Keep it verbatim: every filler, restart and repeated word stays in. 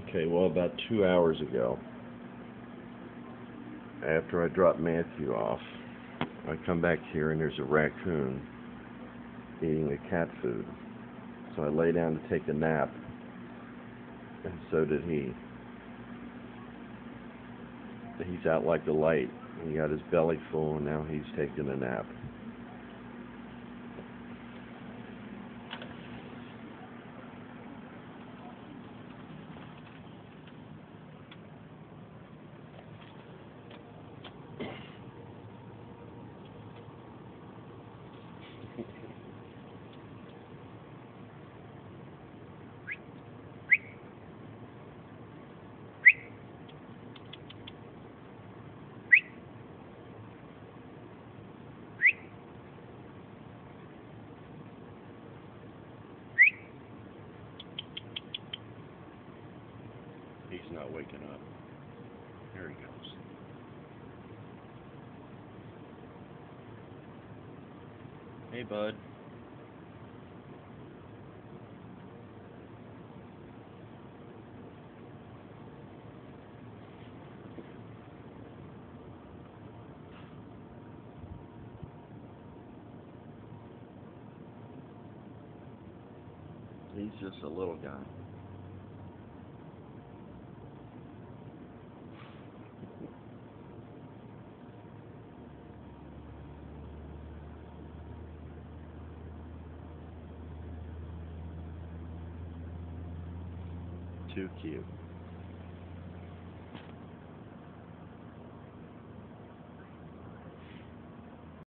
Okay, well, about two hours ago, after I drop Matthew off, I come back here and there's a raccoon eating the cat food. So I lay down to take a nap, and so did he. He's out like a light. He got his belly full, and now he's taking a nap. He's not waking up. Here he goes. Hey, bud. He's just a little guy. Too cute.